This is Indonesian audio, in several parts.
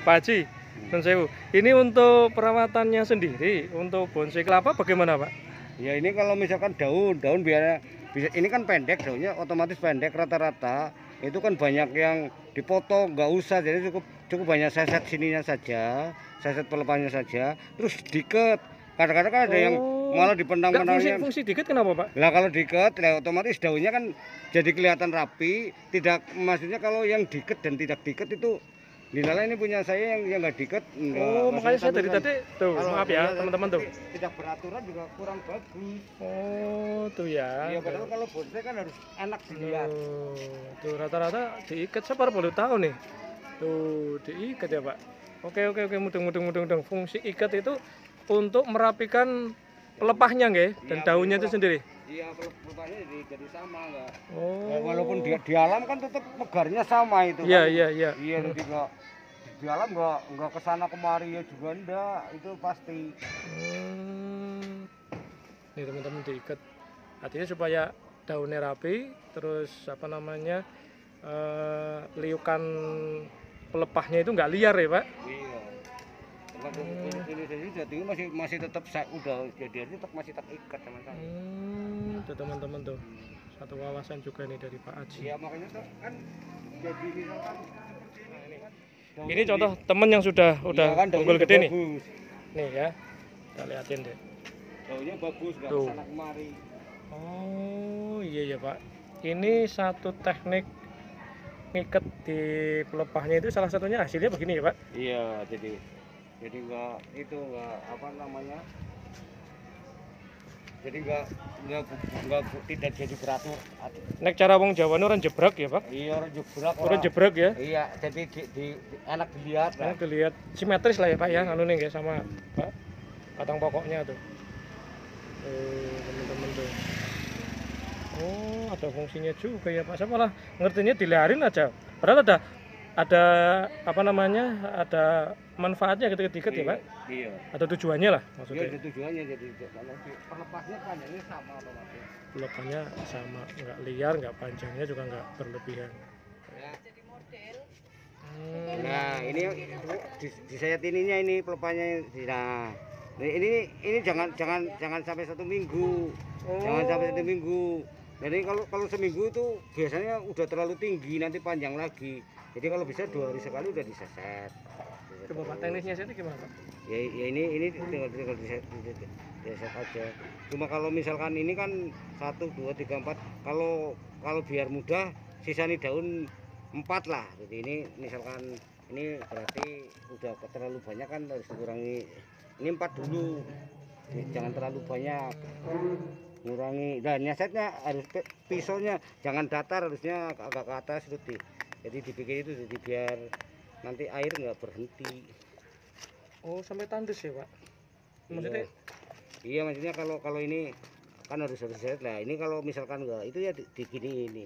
Pak Haji, Nun Sewu. Ini untuk perawatannya sendiri, untuk bonsai kelapa bagaimana Pak? Ya ini kalau misalkan daun biar bisa, ini kan pendek daunnya, otomatis pendek rata-rata. Itu kan banyak yang dipotong, nggak usah, jadi cukup banyak seset sininya saja, seset pelepahnya saja, terus diket. Kadang-kadang kan ada yang malah dipentang-pentangnya. Fungsi diket kenapa Pak? Lah kalau diket, ya otomatis daunnya kan jadi kelihatan rapi. Tidak, maksudnya kalau yang diket dan tidak diket itu dinilai ini punya saya yang nggak diket. Oh, makanya saya dari tadi tuh, Kalau maaf ya teman-teman tuh. tidak beraturan juga kurang bagus. Oh, tuh ya. Iya, padahal kalau bonsai kan harus enak dilihat. Tuh rata-rata diikat, saya baru tahu nih. Tuh diikat ya Pak. Oke, mudeng. Fungsi ikat itu untuk merapikan pelepahnya nggih dan Iya, daunnya itu sendiri. Iya, pelepahnya jadi sama nggak. Oh. Walaupun di alam kan tetap megarnya sama itu. Iya, kan. iya. Iya, jadi nggak di alam nggak kesana kemari ya juga enggak, itu pasti. Nih teman-teman diikat. Artinya supaya daunnya rapi, terus apa namanya liukan pelepahnya itu nggak liar ya Pak? Iya. Ini jadi masih tetap udah jadi tetap masih terikat sama saya. Tuh teman-teman tuh satu wawasan juga nih dari Pak Haji. Iya makanya tuh kan jadi misalkan ini contoh temen yang sudah kan, unggul gede nih. Bagus. Nih ya, kita liatin deh. Daunnya bagus, nggak Tuh. kesana kemari. Oh iya ya Pak. Ini satu teknik ngikat di pelepahnya itu salah satunya hasilnya begini ya Pak. Iya, jadi nggak apa namanya, jadi nggak tidak jadi beratur. Nek cara wong Jawa orang jebrak ya Pak. Iya, Orang jebrak ya. Iya, jadi enak dilihat lah. Enak dilihat simetris lah ya Pak ya, anu nih sama Pak batang pokoknya tuh. Teman-teman tuh. Oh, ada fungsinya juga ya Pak. Saya malah ngertinya dilarin aja. Padahal ada apa namanya? Ada manfaatnya ketika ya Pak. Iya. Ada tujuannya lah maksudnya. Iya, ada tujuannya, jadi kalau pelepahnya panjangnya sama otomatis. Pelepahnya sama, nggak liar, nggak panjangnya juga nggak berlebihan. Nah, ini disayat ininya ini pelepahnya. Nah, ini jangan sampai 1 minggu. Jangan sampai 1 minggu. Jadi kalau seminggu itu biasanya udah terlalu tinggi, nanti panjang lagi. Jadi kalau bisa 2 hari sekali udah diseset. Coba Pak, teknisnya itu gimana Pak? Ya ini tinggal diseset aja. Cuma kalau misalkan ini kan 1, 2, 3, 4. Kalau biar mudah sisanya daun 4 lah. Jadi ini misalkan ini berarti udah terlalu banyak kan, harus dikurangi. Ini 4 dulu. Jadi jangan terlalu banyak. Ngurangi, dan nyesetnya harus pisaunya jangan datar, harusnya agak ke atas itu jadi dibikin itu, jadi biar nanti air nggak berhenti. Oh, sampai tandus ya Pak? Maksudnya? Iya, maksudnya kalau ini kan harus set lah. Ini kalau misalkan nggak itu ya digini ini.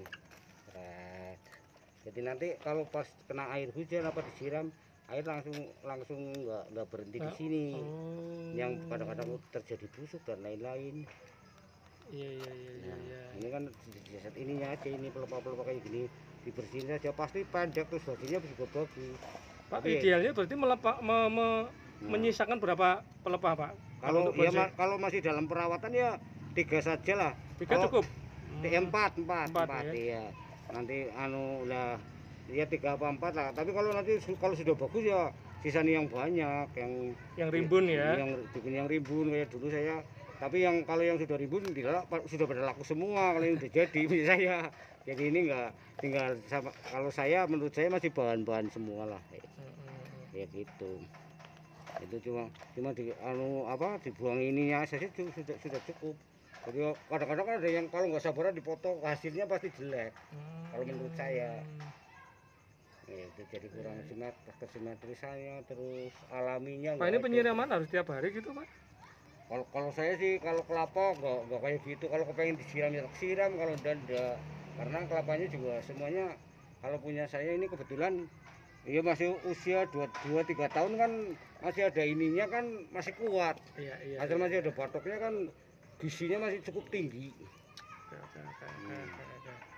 Jadi nanti kalau pas kena air hujan apa disiram, air langsung nggak berhenti di sini. Yang kadang-kadang terjadi busuk dan lain-lain. Iya. Ini kan set ininya aja, ini pelepah-pelepah kayak gini dibersihin saja, pasti pendek terus hasilnya juga bagus. Pak, idealnya berarti menyisakan berapa pelepah Pak? Kalau masih dalam perawatan ya 3 saja lah. 3 cukup? 4 ya? Iya. Nanti lah ya 3 apa 4 lah. Tapi kalau sudah bagus ya sisanya yang banyak, yang rimbun ya. Yang bikin yang rimbun kayak dulu saya. Tapi kalau yang sudah rimbun sudah pada laku semua kalau yang udah jadi saya. Jadi ini enggak tinggal sama, kalau saya menurut saya masih bahan-bahan semua lah. Ya gitu. Itu cuma dibuang ininya saja sudah cukup. Jadi kadang-kadang ada yang kalau nggak sabaran dipotong, hasilnya pasti jelek. Kalau menurut saya. Itu jadi kurang simetris saya, terus alaminya. Pak, ini penyiraman harus tiap hari gitu Pak? Kalau saya sih kalau kelapa nggak kayak gitu. Kalau kepengen disiram ya siram, kalau enggak. Karena kelapanya juga semuanya, kalau punya saya ini kebetulan ya masih usia 2-3 tahun kan, masih ada ininya kan, masih kuat. Iya. Asal masih ada batoknya kan, gizinya masih cukup tinggi.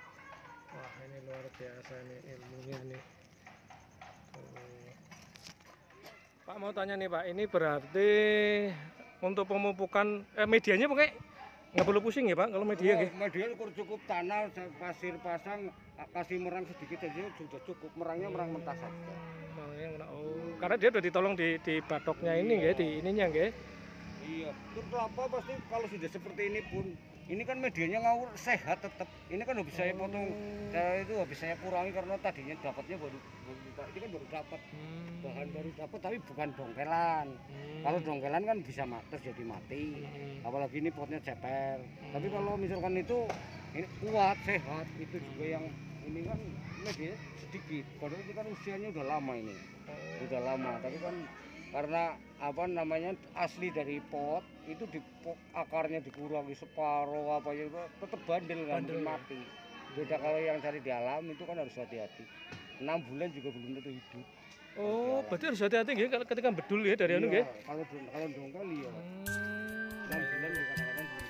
Wah, ini luar biasa nih ilmunya nih. Pak mau tanya nih Pak, ini berarti untuk pemupukan medianya pakai nggak perlu pusing ya Pak kalau media Oh, gitu? media cukup tanah, pasir pasang, kasih merang sedikit saja sudah cukup. Merangnya merang mentah saja. Oh, karena dia udah ditolong di batoknya ini ya, di ininya ya. Iya, itu kelapa pasti kalau sudah seperti ini pun, ini kan medianya ngawur sehat tetap. Ini kan habis saya potong, saya itu habis saya kurangi karena tadinya dapatnya baru ini kan baru dapat bahan baru dapat tapi bukan dongkelan. Kalau dongkelan kan bisa terjadi mati. Apalagi ini potnya ceper. Tapi kalau misalkan itu ini kuat sehat itu juga yang ini kan media sedikit. Padahal itu kan usianya udah lama ini, udah lama. Tapi kan karena apa namanya asli dari pot itu akarnya dikurangi separuh apa ya tetap bandel nggak mungkin mati. Beda kalau yang cari di alam itu kan harus hati-hati. 6 bulan juga belum tentu hidup. Oh, berarti harus hati-hati ya ketika bedul ya dari anu ya. Kalau dongkal ya. 6 bulan kadang-kadang